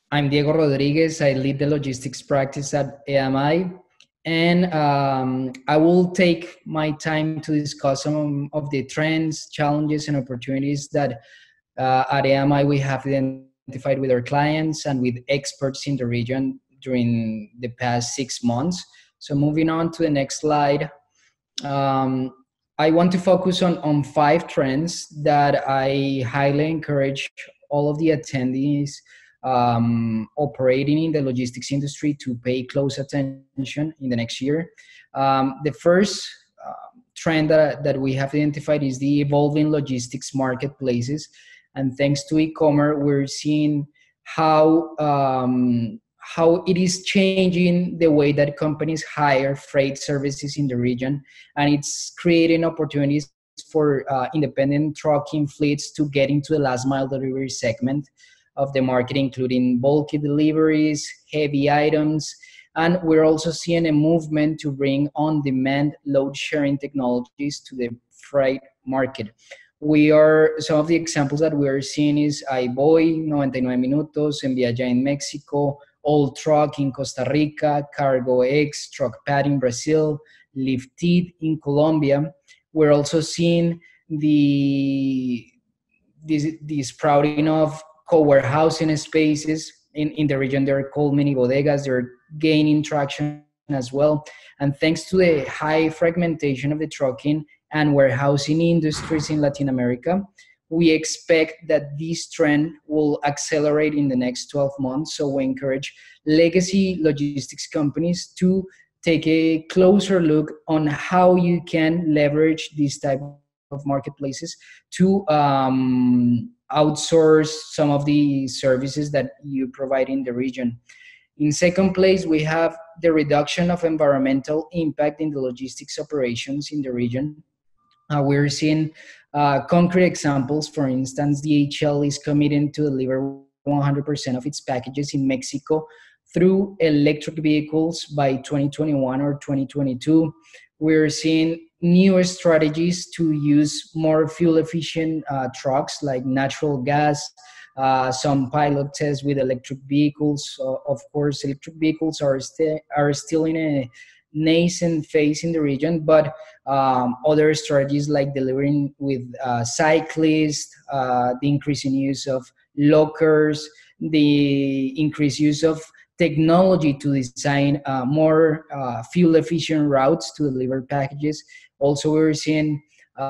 I'm Diego Rodriguez. I lead the logistics practice at AMI, and I will take my time to discuss some of the trends, challenges, and opportunities that at AMI we have identified with our clients and with experts in the region during the past 6 months. So moving on to the next slide, um, I want to focus on five trends that I highly encourage all of the attendees operating in the logistics industry to pay close attention in the next year. The first trend that we have identified is the evolving logistics marketplaces. And thanks to e-commerce, we're seeing how it is changing the way that companies hire freight services in the region, and it's creating opportunities for independent trucking fleets to get into the last mile delivery segment of the market, including bulky deliveries, heavy items, and we're also seeing a movement to bring on-demand load-sharing technologies to the freight market. Some of the examples that we are seeing is iBoy, 99 Minutos, Envía Ya in Mexico, All Truck in Costa Rica, Cargo X, TruckPad in Brazil, Lifted in Colombia. We're also seeing the sprouting of co-warehousing spaces in the region. They're called mini bodegas. They're gaining traction as well. And thanks to the high fragmentation of the trucking and warehousing industries in Latin America, we expect that this trend will accelerate in the next 12 months. So we encourage legacy logistics companies to take a closer look on how you can leverage these type of marketplaces to outsource some of the services that you provide in the region. In second place, we have the reduction of environmental impact in the logistics operations in the region. We're seeing concrete examples. For instance, DHL is committed to deliver 100% of its packages in Mexico through electric vehicles by 2021 or 2022. We're seeing newer strategies to use more fuel-efficient trucks like natural gas, some pilot tests with electric vehicles. Of course, electric vehicles are still in a nascent phase in the region, but other strategies like delivering with cyclists, the increasing use of lockers, the increased use of technology to design more fuel-efficient routes to deliver packages. Also, we're seeing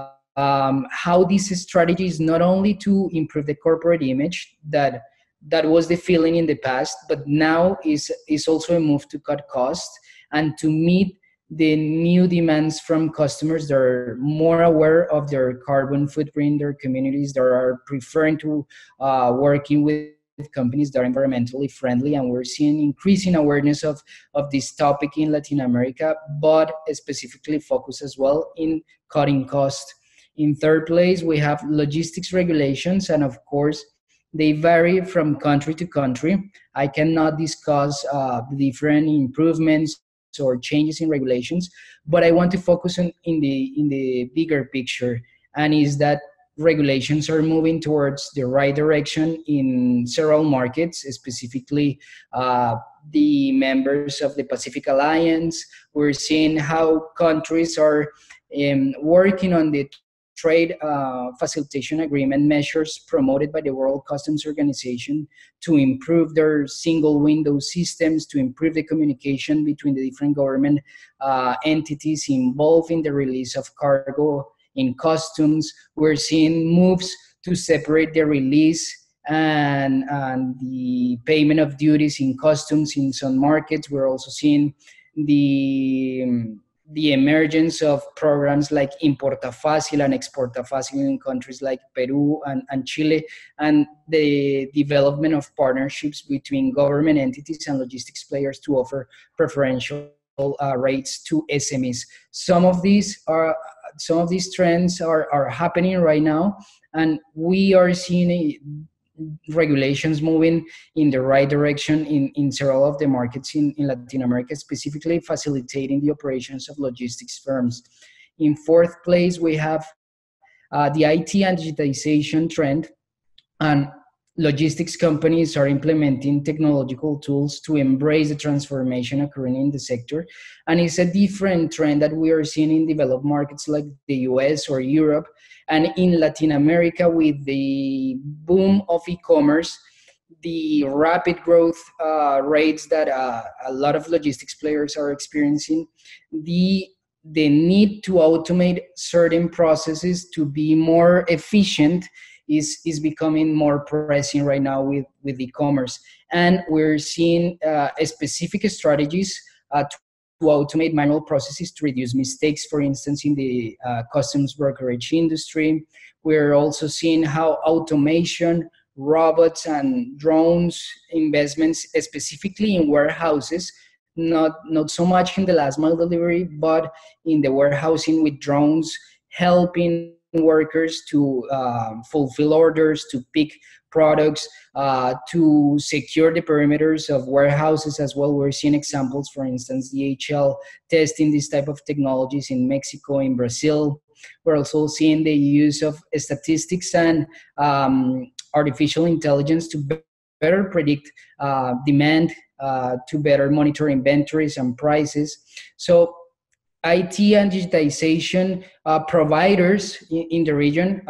how this strategy is not only to improve the corporate image that was the feeling in the past, but now is also a move to cut costs and to meet the new demands from customers that are more aware of their carbon footprint, their communities that are preferring to working with companies that are environmentally friendly. And we're seeing increasing awareness of this topic in Latin America, but specifically focused as well in cutting costs. In third place, we have logistics regulations, and of course, they vary from country to country. I cannot discuss the different improvements or changes in regulations, but I want to focus in the bigger picture, and is that regulations are moving towards the right direction in several markets, specifically the members of the Pacific Alliance. We're seeing how countries are working on the trade facilitation agreement measures promoted by the World Customs Organization to improve their single window systems, to improve the communication between the different government entities involved in the release of cargo in customs. We're seeing moves to separate the release and the payment of duties in customs in some markets. We're also seeing the emergence of programs like Importa Fácil and Exporta Fácil in countries like Peru and Chile, and the development of partnerships between government entities and logistics players to offer preferential rates to SMEs. Some of these trends are happening right now, and we are seeing regulations moving in the right direction in several of the markets in Latin America, specifically facilitating the operations of logistics firms. In fourth place, we have the IT and digitization trend. And logistics companies are implementing technological tools to embrace the transformation occurring in the sector. And it's a different trend that we are seeing in developed markets like the US or Europe. And in Latin America, with the boom of e-commerce, the rapid growth rates that a lot of logistics players are experiencing, the need to automate certain processes to be more efficient is becoming more pressing right now with e-commerce. And we're seeing specific strategies to automate manual processes to reduce mistakes, for instance, in the customs brokerage industry. We're also seeing how automation, robots, and drones investments, specifically in warehouses, not so much in the last mile delivery, but in the warehousing with drones, helping workers to fulfill orders, to pick products, to secure the perimeters of warehouses as well. We're seeing examples, for instance, DHL testing this type of technologies in Mexico, in Brazil. We're also seeing the use of statistics and artificial intelligence to better predict demand, to better monitor inventories and prices. So IT and digitization providers in the region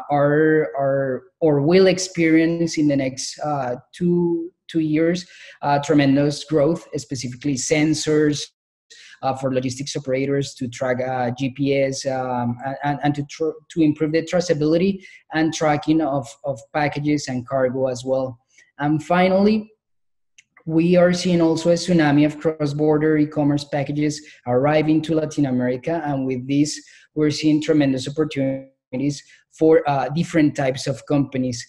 are or will experience in the next two years tremendous growth, specifically sensors for logistics operators to track GPS and to improve the traceability and tracking of packages and cargo as well. And finally, we are seeing also a tsunami of cross-border e-commerce packages arriving to Latin America. And with this, we're seeing tremendous opportunities for different types of companies.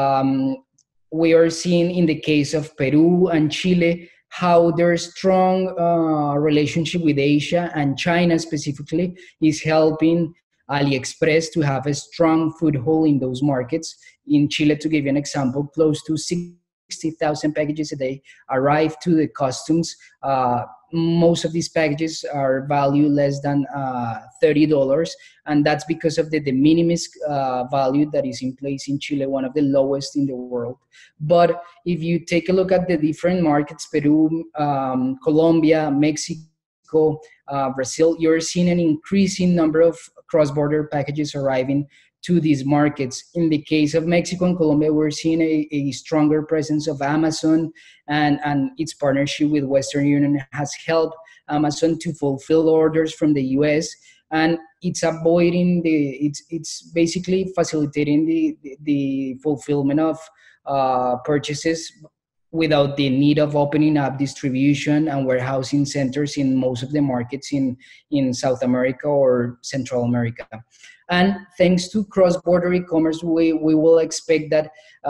We are seeing in the case of Peru and Chile, how their strong relationship with Asia and China specifically is helping AliExpress to have a strong foothold in those markets. In Chile, to give you an example, close to 60,000 packages a day arrive to the customs. Most of these packages are valued less than $30, and that's because of the de minimis value that is in place in Chile, one of the lowest in the world. But if you take a look at the different markets, Peru, Colombia, Mexico, Brazil, you're seeing an increasing number of cross-border packages arriving to these markets. In the case of Mexico and Colombia, we're seeing a stronger presence of Amazon, and its partnership with Western Union has helped Amazon to fulfill orders from the US, and it's avoiding it's basically facilitating the fulfillment of purchases without the need of opening up distribution and warehousing centers in most of the markets in South America or Central America. And thanks to cross-border e-commerce, we will expect that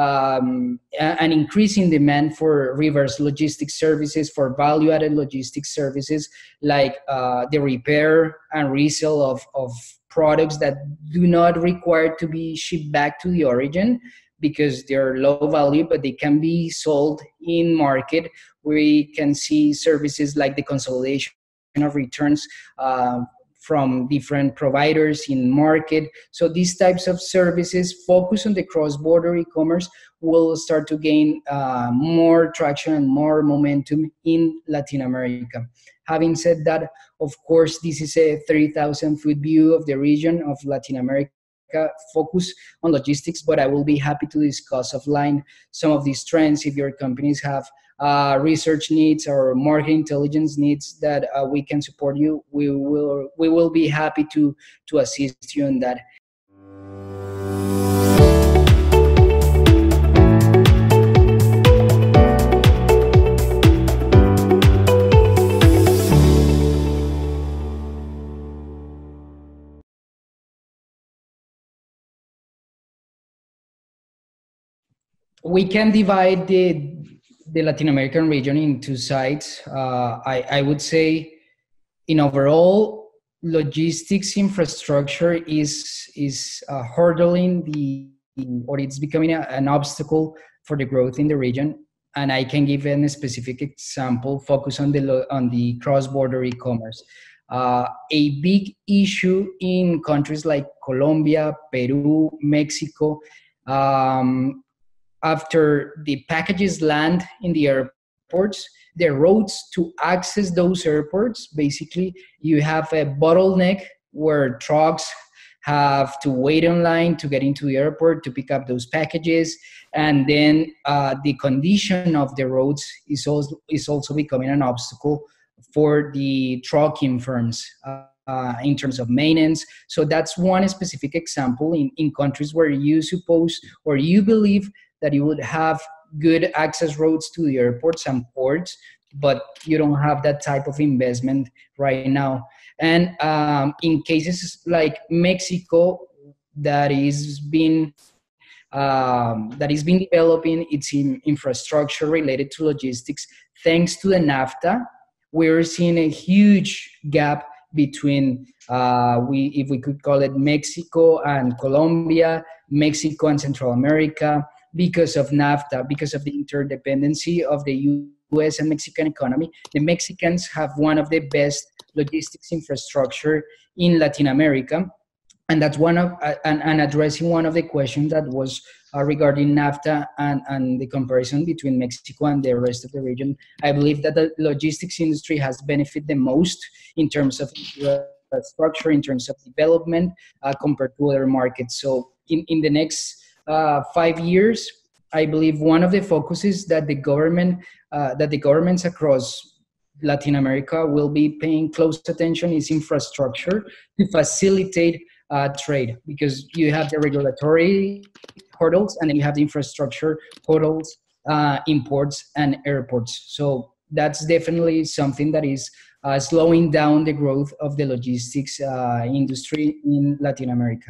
an increasing demand for reverse logistics services, for value-added logistics services, like the repair and resale of products that do not require to be shipped back to the origin, because they're low value, but they can be sold in market. We can see services like the consolidation of returns from different providers in market. So these types of services focus on the cross-border e-commerce will start to gain more traction and more momentum in Latin America. Having said that, of course, this is a 30,000-foot view of the region of Latin America, focus on logistics, but I will be happy to discuss offline some of these trends if your companies have research needs or market intelligence needs that we can support you. We will be happy to assist you in that. We can divide the Latin American region in two sides. I would say, in overall, logistics infrastructure is hurdling or it's becoming an obstacle for the growth in the region. And I can give a specific example, focus on the cross-border e-commerce. A big issue in countries like Colombia, Peru, Mexico, after the packages land in the airports, the roads to access those airports, basically you have a bottleneck where trucks have to wait in line to get into the airport to pick up those packages. And then the condition of the roads is also becoming an obstacle for the trucking firms in terms of maintenance. So that's one specific example in countries where you suppose or you believe that you would have good access roads to the airports and ports, but you don't have that type of investment right now. And in cases like Mexico, that is being developing its infrastructure related to logistics thanks to the NAFTA. We're seeing a huge gap between if we could call it Mexico and Colombia, Mexico and Central America, because of NAFTA, because of the interdependency of the US and Mexican economy. The Mexicans have one of the best logistics infrastructure in Latin America. And that's one of, and addressing one of the questions that was regarding NAFTA and the comparison between Mexico and the rest of the region. I believe that the logistics industry has benefited the most in terms of structure, in terms of development, compared to other markets. So in the next 5 years, I believe one of the focuses that the governments across Latin America will be paying close attention is infrastructure to facilitate trade, because you have the regulatory hurdles and then you have the infrastructure hurdles, imports and airports. So that's definitely something that is slowing down the growth of the logistics industry in Latin America.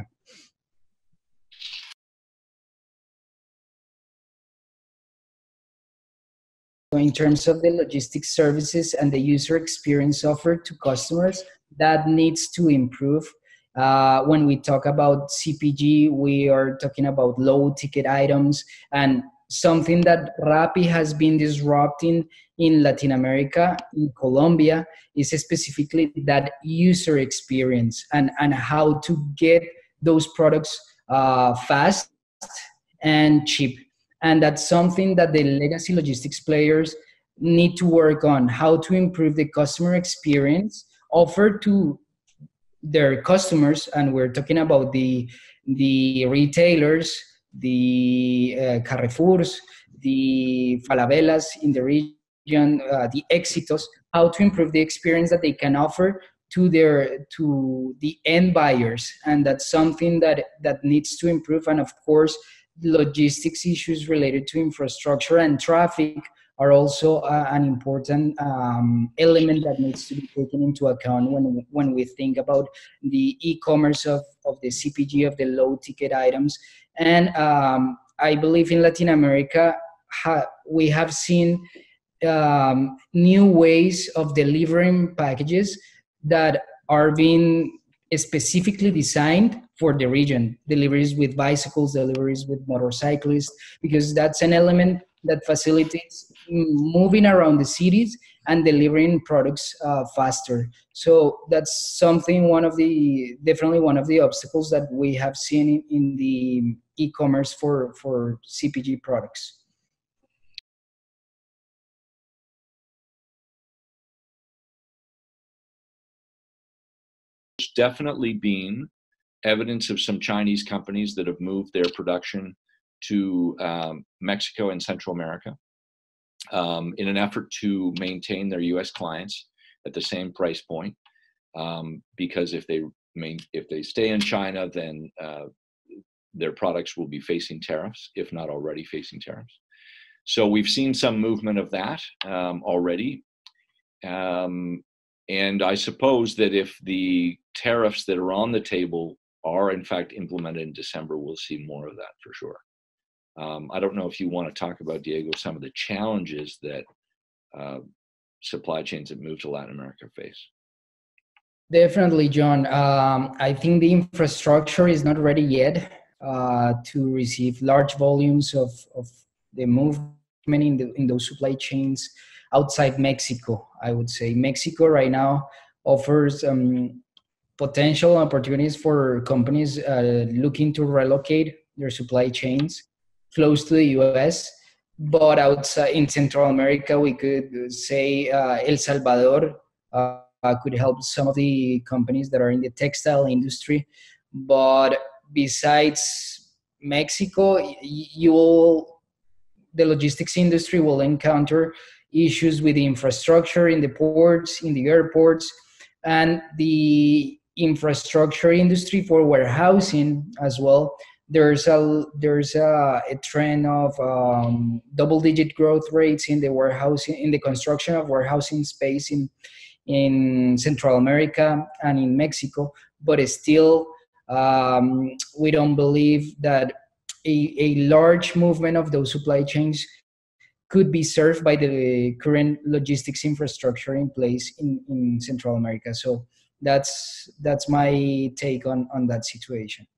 In terms of the logistics services and the user experience offered to customers, that needs to improve. When we talk about CPG, we are talking about low ticket items, and something that Rappi has been disrupting in Latin America, in Colombia, is specifically that user experience and how to get those products fast and cheap. And that's something that the legacy logistics players need to work on, how to improve the customer experience offered to their customers. And we're talking about the retailers, the Carrefours, the Falabelas in the region, the Éxitos, how to improve the experience that they can offer to the end buyers. And that's something that needs to improve. And of course, logistics issues related to infrastructure and traffic are also an important element that needs to be taken into account when we think about the e-commerce of the CPG, of the low ticket items. And I believe in Latin America, we have seen new ways of delivering packages that are being specifically designed for the region. Deliveries with bicycles, deliveries with motorcyclists, because that's an element that facilitates moving around the cities and delivering products faster. So that's something, definitely one of the obstacles that we have seen in the e-commerce for CPG products. There's definitely been evidence of some Chinese companies that have moved their production to Mexico and Central America in an effort to maintain their U.S. clients at the same price point. Because if they stay in China, then their products will be facing tariffs, if not already facing tariffs. So we've seen some movement of that already. And I suppose that if the tariffs that are on the table are in fact implemented in December, we'll see more of that for sure. I don't know if you want to talk about, Diego, some of the challenges that supply chains that move to Latin America face. Definitely, John. I think the infrastructure is not ready yet to receive large volumes of the movement in those supply chains outside Mexico. I would say Mexico right now offers potential opportunities for companies looking to relocate their supply chains close to the US. But outside in Central America, we could say El Salvador could help some of the companies that are in the textile industry. But besides Mexico, the logistics industry will encounter issues with the infrastructure in the ports, in the airports, and the infrastructure industry for warehousing as well. There's a trend of double-digit growth rates in the warehousing, in the construction of warehousing space in Central America and in Mexico, but still we don't believe that a large movement of those supply chains could be served by the current logistics infrastructure in place in Central America. So that's my take on that situation.